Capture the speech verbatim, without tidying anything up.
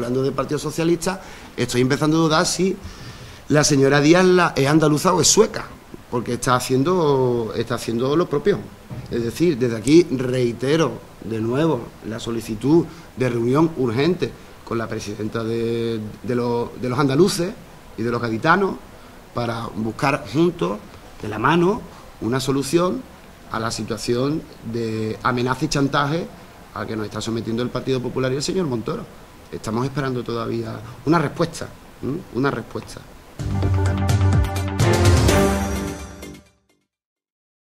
hablando del Partido Socialista, estoy empezando a dudar si la señora Díaz la, es andaluza o es sueca, porque está haciendo, está haciendo lo propio. Es decir, desde aquí reitero de nuevo la solicitud de reunión urgente con la presidenta de, de, los, de los andaluces y de los gaditanos para buscar juntos, de la mano, una solución a la situación de amenaza y chantaje al que nos está sometiendo el Partido Popular y el señor Montoro. Estamos esperando todavía una respuesta, ¿m? una respuesta.